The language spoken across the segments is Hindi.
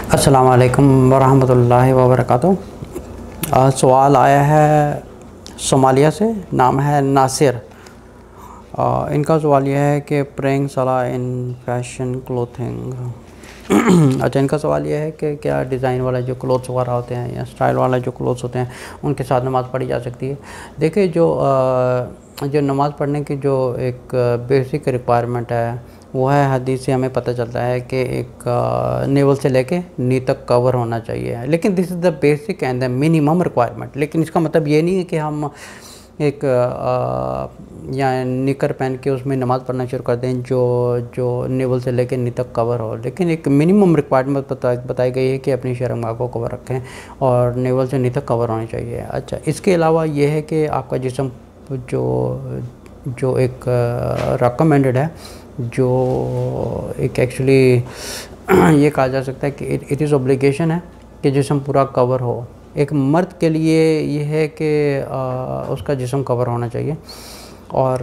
अस्सलाम वालेकुम वरहमतुल्लाहि वबरकातुहू। सवाल आया है सोमालिया से, नाम है नासिर। इनका सवाल यह है कि प्रेइंग सलाह इन फैशन क्लोथिंग। अच्छा, इनका सवाल यह है कि क्या डिज़ाइन वाला जो क्लोथ्स वगैरह होते हैं या स्टाइल वाला जो क्लोथ्स होते हैं उनके साथ नमाज़ पढ़ी जा सकती है। देखिए, जो नमाज़ पढ़ने की जो एक बेसिक रिक्वायरमेंट है वो है, हदीस से हमें पता चलता है कि एक नेवल से लेके नी तक कवर होना चाहिए। लेकिन this is the basic and the minimum requirement. लेकिन इसका मतलब ये नहीं है कि हम एक या निकर पहन के उसमें नमाज़ पढ़ना शुरू कर दें जो नेवल से लेकर नी तक कवर हो। लेकिन एक मिनिमम रिक्वायरमेंट बताई गई है कि अपनी शर्मगाह को कवर रखें और नेवल से नी तक कवर होनी चाहिए। अच्छा, इसके अलावा ये है कि आपका जिस्म जो एक रिकमेंडेड है, जो एक एक्चुअली ये कहा जा सकता है कि इट इज़ ऑब्लिगेशन है कि जिस्म पूरा कवर हो। एक मर्द के लिए ये है कि उसका जिस्म कवर होना चाहिए। और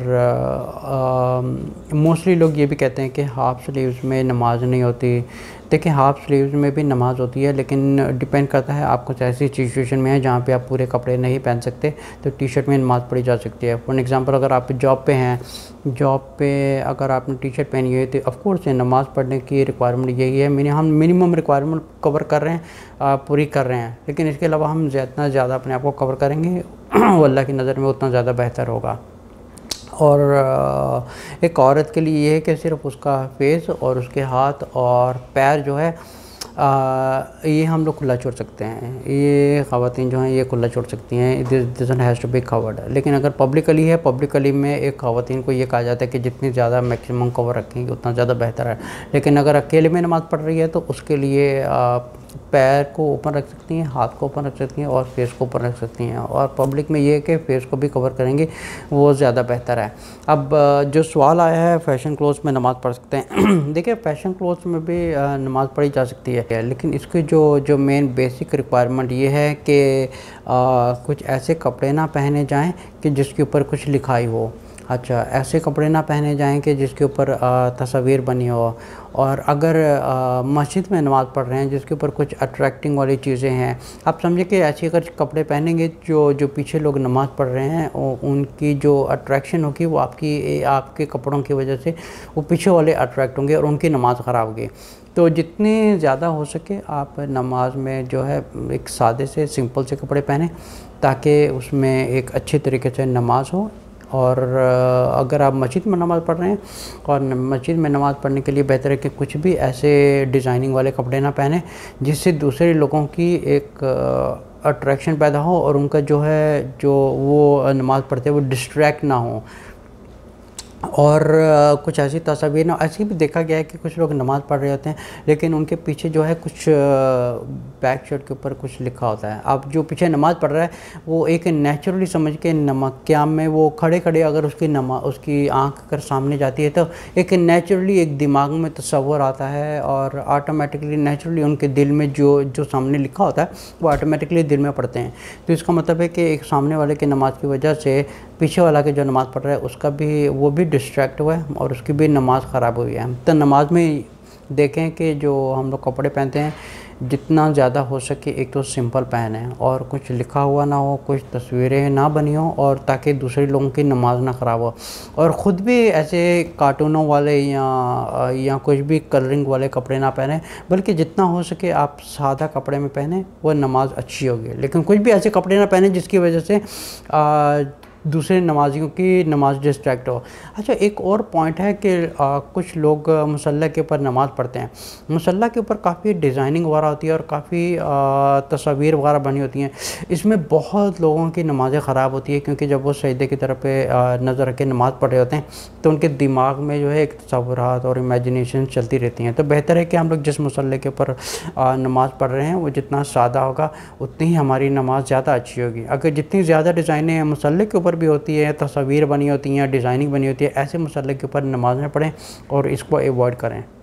मोस्टली लोग ये भी कहते हैं कि हाफ़ स्लीव्स में नमाज नहीं होती। देखिए, हाफ़ स्लीव्स में भी नमाज होती है, लेकिन डिपेंड करता है आप कुछ ऐसी सिचुएशन में है जहाँ पे आप पूरे कपड़े नहीं पहन सकते, तो टी शर्ट में नमाज़ पढ़ी जा सकती है। फॉर एग्ज़ाम्पल, अगर आप जॉब पे हैं, जॉब पे अगर आपने टी शर्ट पहनी हुई है तो ऑफकोर्स नमाज़ पढ़ने की रिक्वायरमेंट यही है। हम मिनिमम रिक्वायरमेंट कवर कर रहे हैं, पूरी कर रहे हैं। लेकिन इसके अलावा हम जितना ज़्यादा अपने आप को कवर करेंगे वो अल्लाह की नज़र में उतना ज़्यादा बेहतर होगा। और एक औरत के लिए ये है कि सिर्फ उसका फेस और उसके हाथ और पैर जो है ये हम लोग खुला छोड़ सकते हैं। ये ख़वातीन जो हैं ये खुला छोड़ सकती हैं, this has to be covered. लेकिन अगर पब्लिकली है, पब्लिकली में एक ख़वातीन को ये कहा जाता है कि जितनी ज़्यादा मैक्सिमम कवर रखेंगे उतना ज़्यादा बेहतर है। लेकिन अगर अकेले में नमाज़ पढ़ रही है तो उसके लिए पैर को ओपन रख सकती हैं, हाथ को ओपन रख सकती हैं और फेस को ओपन रख सकती हैं। और पब्लिक में ये है कि फेस को भी कवर करेंगे वो ज़्यादा बेहतर है। अब जो सवाल आया है फ़ैशन क्लोथ्स में नमाज़ पढ़ सकते हैं। देखिए, फ़ैशन क्लोथ्स में भी नमाज़ पढ़ी जा सकती है, लेकिन इसकी जो मेन बेसिक रिक्वायरमेंट ये है कि कुछ ऐसे कपड़े ना पहने जाएँ कि जिसके ऊपर कुछ लिखाई हो। अच्छा, ऐसे कपड़े ना पहने जाएं कि जिसके ऊपर तस्वीर बनी हो। और अगर मस्जिद में नमाज़ पढ़ रहे हैं जिसके ऊपर कुछ अट्रैक्टिंग वाली चीज़ें हैं, आप समझे कि ऐसे अगर कपड़े पहनेंगे जो पीछे लोग नमाज़ पढ़ रहे हैं उनकी जो अट्रैक्शन होगी वो आपके कपड़ों की वजह से वो पीछे वाले अट्रैक्ट होंगे और उनकी नमाज़ ख़राब होगी। तो जितने ज़्यादा हो सके आप नमाज में जो है एक सादे से सिंपल से कपड़े पहने ताकि उसमें एक अच्छे तरीके से नमाज हो। और अगर आप मस्जिद में नमाज़ पढ़ रहे हैं और मस्जिद में नमाज़ पढ़ने के लिए बेहतर है कि कुछ भी ऐसे डिज़ाइनिंग वाले कपड़े ना पहने जिससे दूसरे लोगों की एक अट्रैक्शन पैदा हो और उनका जो वो नमाज़ पढ़ते हैं वो डिस्ट्रैक्ट ना हो। और कुछ ऐसी तस्वीर ना, ऐसे भी देखा गया है कि कुछ लोग नमाज़ पढ़ रहे होते हैं लेकिन उनके पीछे जो है कुछ बैक शर्ट के ऊपर कुछ लिखा होता है। अब जो पीछे नमाज़ पढ़ रहा है वो एक नेचुरली समझ के क़याम में वो खड़े खड़े अगर उसकी आँख अगर सामने जाती है तो एक नेचुरली एक दिमाग में तस्वर आता है और ऑटोमेटिकली नेचुरली उनके दिल में जो सामने लिखा होता है वो ऑटोमेटिकली दिल में पढ़ते हैं। तो इसका मतलब है कि एक सामने वाले की नमाज़ की वजह से पीछे वाला के जो नमाज़ पढ़ रहा है उसका भी वो भी डिस्ट्रैक्ट हुआ है और उसकी भी नमाज़ ख़राब हुई है। तो नमाज में देखें कि जो हम लोग कपड़े पहनते हैं जितना ज़्यादा हो सके एक तो सिंपल पहने और कुछ लिखा हुआ ना हो, कुछ तस्वीरें ना बनी हो, और ताकि दूसरे लोगों की नमाज ना ख़राब हो। और ख़ुद भी ऐसे कार्टूनों वाले या कुछ भी कलरिंग वाले कपड़े ना पहने, बल्कि जितना हो सके आप सादा कपड़े में पहने वो नमाज अच्छी होगी। लेकिन कुछ भी ऐसे कपड़े ना पहने जिसकी वजह से दूसरे नमाजियों की नमाज डिस्ट्रैक्ट हो। अच्छा, एक और पॉइंट है कि कुछ लोग मुसल्ला के ऊपर नमाज़ पढ़ते हैं। मुसल्ला के ऊपर काफ़ी डिज़ाइनिंग वगैरह होती है और काफ़ी तस्वीर वगैरह बनी होती हैं। इसमें बहुत लोगों की नमाज़ें ख़राब होती है क्योंकि जब वो सजदे की तरफ पे नज़र रख के नमाज़ पढ़ रहे होते हैं तो उनके दिमाग में जो है एक तस्वुरात और इमेजिनेशन चलती रहती हैं। तो बेहतर है कि हम लोग जिस मुसल्ले के ऊपर नमाज़ पढ़ रहे हैं वो जितना सादा होगा उतनी ही हमारी नमाज ज़्यादा अच्छी होगी। अगर जितनी ज़्यादा डिज़ाइनें मुसल्ले के ऊपर भी होती है, तस्वीर बनी होती हैं, डिज़ाइनिंग बनी होती है, ऐसे मुसल्ले के ऊपर नमाज़ न पढ़ें और इसको अवॉइड करें।